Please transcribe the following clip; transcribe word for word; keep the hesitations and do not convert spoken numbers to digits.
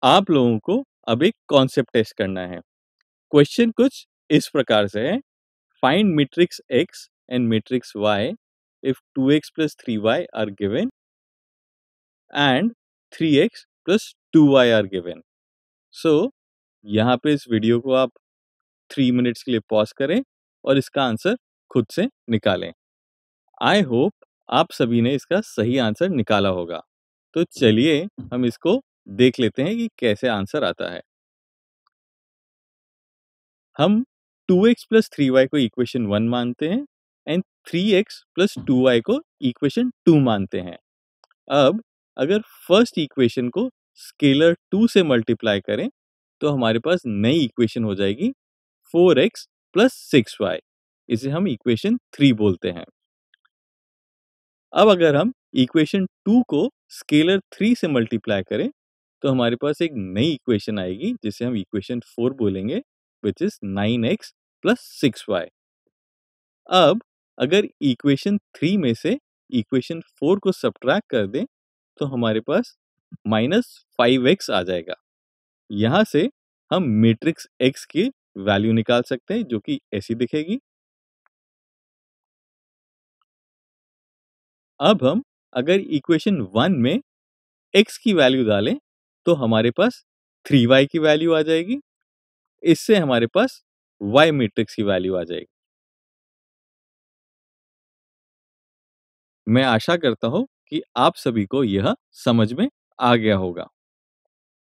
आप लोगों को अब एक कॉन्सेप्ट टेस्ट करना है। क्वेश्चन कुछ इस प्रकार से है, find matrix x and matrix y if two x plus three y are given and three x plus two y are given। So so, यहाँ पे इस वीडियो को आप थ्री मिनट्स के लिए पॉज करें और इसका आंसर खुद से निकालें। आई होप आप सभी ने इसका सही आंसर निकाला होगा। तो चलिए हम इसको देख लेते हैं कि कैसे आंसर आता है। हम two x plus three y को इक्वेशन वन मानते हैं and three x plus two y को इक्वेशन टू मानते हैं। अब अगर फर्स्ट इक्वेशन को स्केलर टू से मल्टीप्लाई करें तो हमारे पास नई इक्वेशन हो जाएगी four x plus six y. इसे हम इक्वेशन थ्री बोलते हैं। अब अगर हम इक्वेशन टू को स्केलर थ्री से मल्टीप्लाई करें तो हमारे पास एक नई इक्वेशन आएगी जिसे हम इक्वेशन फोर बोलेंगे, which is nine x plus six y. अब अगर इक्वेशन थ्री में से इक्वेशन फोर को सब्ट्रैक्ट कर दें तो हमारे पास माइनस फाइव एक्स आ जाएगा। यहाँ से हम मैट्रिक्स x की वैल्यू निकाल सकते हैं जो कि ऐसी दिखेगी। अब हम अगर इक्वेशन वन में x की वैल्यू डालें तो हमारे पास थ्री वाई की वैल्यू आ जाएगी। इससे हमारे पास y मैट्रिक्स की वैल्यू आ जाएगी। मैं आशा करता हूं कि आप सभी को यह समझ में आ गया होगा।